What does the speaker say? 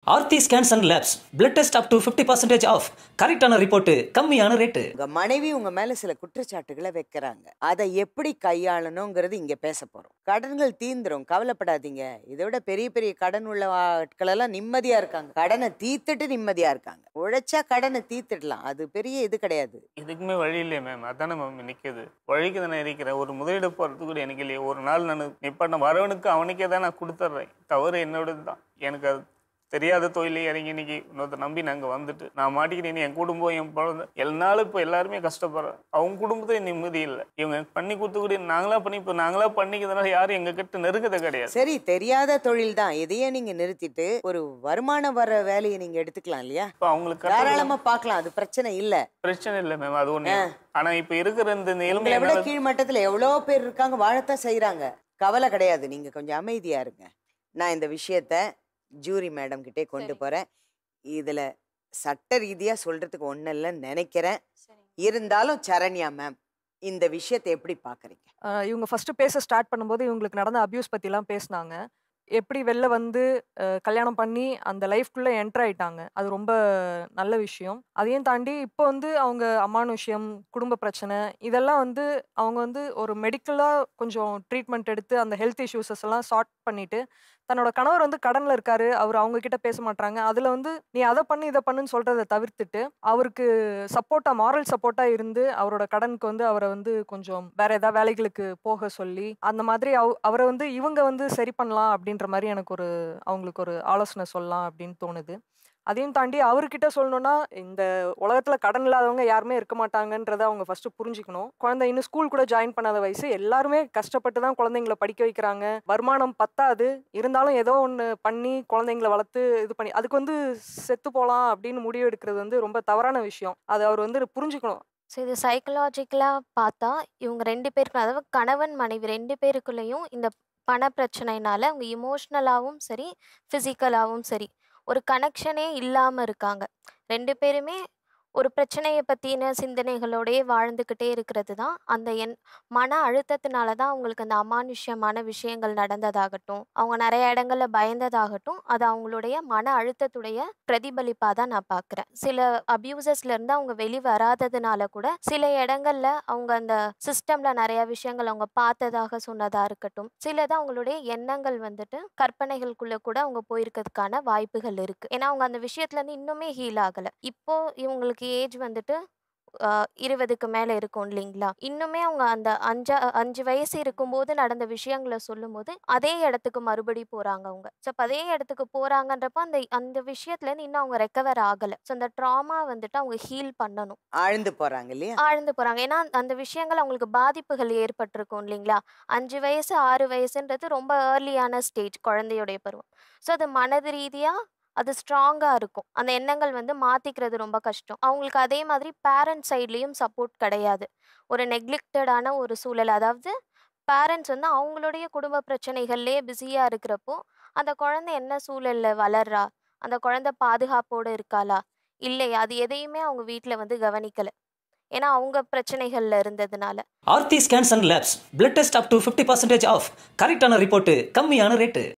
Aarti Scans and Labs. Blood test up to 50% off. கரெக்டான report, கம்மியான rate. உங்க மனைவி உங்க மேல சில குற்றச்சாட்டுகளை வைக்கிறாங்க. அதை எப்படி கையாளணுங்கிறது இங்க பேச போறோம். கடன்கள் தீந்துரும், கவலைப்படாதீங்க. இதை விட பெரிய பெரிய கடன் உள்ள ஆட்கள் எல்லாம் நிம்மதியா இருக்காங்க. கடனை தீர்த்துட்டு நிம்மதியா இருக்காங்க. உழைச்சா கடனை தீர்த்துடலாம், அது பெரிய இது கிடையாது. இதுக்குமே வழி இல்லையே மேம். அதானே மேம் நிற்குது. வழிக்கு தானே இருக்கிறேன். ஒரு முதலீடு போகிறது கூட எனக்கு இல்லையே. ஒரு நாள் நான் நிப்பாட்ட வரவனுக்கு அவனுக்கே தான் நான் கொடுத்துட்றேன். தவறு என்னோடது தான். எனக்கு அது தெரியாத தொழிலே இறங்கி இன்னைக்கு இன்னொருத்த நம்பி நாங்கள் வந்துட்டு நான் மாட்டிக்கிட்டேன். என் குடும்பம், என் குழந்தை எல்லாரும் இப்போ எல்லாருமே கஷ்டப்படுறேன். அவங்க குடும்பத்தையும் நிம்மதி இல்லை. இவங்க பண்ணி கொடுத்துக்கூட நாங்களா பண்ணி இப்போ நாங்களா பண்ணிக்கிறதுனால யாரும் எங்க கிட்ட நெருக்கதை கிடையாது. சரி, தெரியாத தொழில் தான். எதையே நீங்க நிறுத்திட்டு ஒரு வருமானம் வர வேலையை நீங்க எடுத்துக்கலாம் இல்லையா? இப்போ அவங்களுக்கு தாராளமா பார்க்கலாம், அது பிரச்சனை இல்லை. பிரச்சனை இல்லை மேம், அது ஒண்ணு. ஆனா இப்ப இருக்கிற இந்த உங்களை விட கீழ் மட்டத்துல எவ்வளோ பேர் இருக்காங்க, வாழத்தான் செய்யறாங்க. கவலை கிடையாது, நீங்க கொஞ்சம் அமைதியா இருங்க. நான் இந்த விஷயத்த ஜூரி மேடம் கிட்டே கொண்டு போறேன். இதுல சட்ட ரீதியா சொல்றதுக்கு ஒன்றும் இல்லைன்னு நினைக்கிறேன். இருந்தாலும் சரண்யா மேம், இந்த விஷயத்தை எப்படி பாக்குறீங்க? இவங்க ஃபர்ஸ்ட் பேச ஸ்டார்ட் பண்ணும்போது இவங்களுக்கு நடந்த அபியூஸ் பத்திலாம் பேசினாங்க. எப்படி வெளில வந்து கல்யாணம் பண்ணி அந்த லைஃப்குள்ளே என்டர் ஆயிட்டாங்க. அது ரொம்ப நல்ல விஷயம். அதையும் தாண்டி இப்போ வந்து அவங்க அமானுஷ்யம், குடும்ப பிரச்சனை இதெல்லாம் வந்து அவங்க வந்து ஒரு மெடிக்கலாக கொஞ்சம் ட்ரீட்மெண்ட் எடுத்து அந்த ஹெல்த் இஷ்யூஸஸ் எல்லாம் சார்ட் பண்ணிட்டு, தன்னோட கணவர் வந்து கடனில் இருக்காரு, அவர் அவங்க கிட்ட பேச மாட்டாங்க. அதில் வந்து நீ அதை பண்ணு இதை பண்ணுன்னு சொல்கிறத தவிர்த்துட்டு அவருக்கு சப்போர்ட்டாக, மாரல் சப்போர்ட்டாக இருந்து அவரோட கடனுக்கு வந்து அவரை வந்து கொஞ்சம் வேற ஏதாவது வேலைகளுக்கு போக சொல்லி அந்த மாதிரி அவரை வந்து இவங்க வந்து சரி பண்ணலாம் அப்படின்ற மாதிரி எனக்கு அவங்களுக்கு ஒரு ஆலோசனை சொல்லலாம் அப்படின்னு தோணுது. அதையும் தாண்டி அவர்கிட்ட சொல்லணும்னா, இந்த உலகத்துல கடன் இல்லாதவங்க யாருமே இருக்க மாட்டாங்கன்றத அவங்க ஃபர்ஸ்ட் புரிஞ்சுக்கணும். குழந்தை இன்னும் ஸ்கூல் கூட ஜாயின் பண்ணாத வயசு, எல்லாருமே கஷ்டப்பட்டு தான் குழந்தைங்களை படிக்க வைக்கிறாங்க. வருமானம் பத்தாது, இருந்தாலும் ஏதோ ஒன்று பண்ணி குழந்தைங்களை வளர்த்து இது பண்ணி அதுக்கு வந்து செத்து போகலாம் அப்படின்னு முடிவு எடுக்கிறது வந்து ரொம்ப தவறான விஷயம். அது அவர் வந்து புரிஞ்சுக்கணும். ஸோ இது சைக்கலாஜிக்கலாக பார்த்தா இவங்க 2 பேருக்கு, அதாவது கணவன் மனைவி 2 பேருக்குள்ளேயும் இந்த பண பிரச்சனைனால அவங்க இமோஷ்னலாகவும் சரி, ஃபிசிக்கலாகவும் சரி ஒரு கனெக்ஷனே இல்லாமல் இருக்காங்க. 2 பேருமே ஒரு பிரச்சனையை பற்றின சிந்தனைகளோடையே வாழ்ந்துக்கிட்டே இருக்கிறது தான் அந்த மன அழுத்தத்தினால தான் அவங்களுக்கு அந்த அமானுஷ்யமான விஷயங்கள் நடந்ததாகட்டும், அவங்க நிறைய இடங்கள்ல பயந்ததாகட்டும், அது அவங்களுடைய மன அழுத்தத்துடைய பிரதிபலிப்பாக தான் நான் பார்க்குறேன். சில அபியூசஸ்லேருந்து அவங்க வெளிவராததுனால கூட சில இடங்கள்ல அவங்க அந்த சிஸ்டமில் நிறைய விஷயங்கள் அவங்க பார்த்ததாக சொன்னதாக இருக்கட்டும், சிலது அவங்களுடைய எண்ணங்கள் வந்துட்டு கற்பனைகளுக்குள்ளே கூட அவங்க போயிருக்கிறதுக்கான வாய்ப்புகள் இருக்குது. ஏன்னா அவங்க அந்த விஷயத்துலேருந்து இன்னுமே ஹீல் ஆகலை. இப்போ இவங்களுக்கு ஏஜ் வந்துட்டு 20க்கு மேலே இருக்கும் இல்லைங்களா? இன்னுமே அவங்க அந்த 5 வயசு இருக்கும்போது நடந்த விஷயங்களை சொல்லும் போது அதே இடத்துக்கு மறுபடி போகிறாங்க அவங்க. ஸோ அப்போ அதே இடத்துக்கு போகிறாங்கன்றப்போ அந்த விஷயத்துலேருந்து இன்னும் அவங்க ரெக்கவர் ஆகலை. ஸோ அந்த ட்ராமா வந்துட்டு அவங்க ஹீல் பண்ணணும். ஆழ்ந்து போறாங்க இல்லையா? ஆழ்ந்து போகிறாங்க. ஏன்னா அந்த விஷயங்கள் அவங்களுக்கு பாதிப்புகள் ஏற்பட்டிருக்கும் இல்லைங்களா? 5 வயசு 6 வயசுன்றது ரொம்ப ஏர்லியான ஸ்டேஜ், குழந்தையுடைய பருவம். ஸோ அது மனது ரீதியாக அது ஸ்ட்ராங்காக இருக்கும். அந்த எண்ணங்கள் வந்து மாற்றிக்கிறது ரொம்ப கஷ்டம். அவங்களுக்கு அதே மாதிரி பேரண்ட் சைட்லேயும் சப்போர்ட் கிடையாது. ஒரு நெக்லெக்டடான ஒரு சூழல், அதாவது பேரண்ட்ஸ் வந்து அவங்களுடைய குடும்ப பிரச்சனைகள்லேயே பிஸியாக இருக்கிறப்போ அந்த குழந்தை என்ன சூழலில் வளர்றா, அந்த குழந்தை பாதுகாப்போடு இருக்காளா இல்லையா, அது எதையுமே அவங்க வீட்டில் வந்து கவனிக்கலை. ஏன்னா அவங்க பிரச்சனைகள்ல இருந்ததுனால. Aarti Scans and Labs. Blood test up to 50% off. கரெக்டான ரிப்போர்ட், கம்மியான ரேட்டு.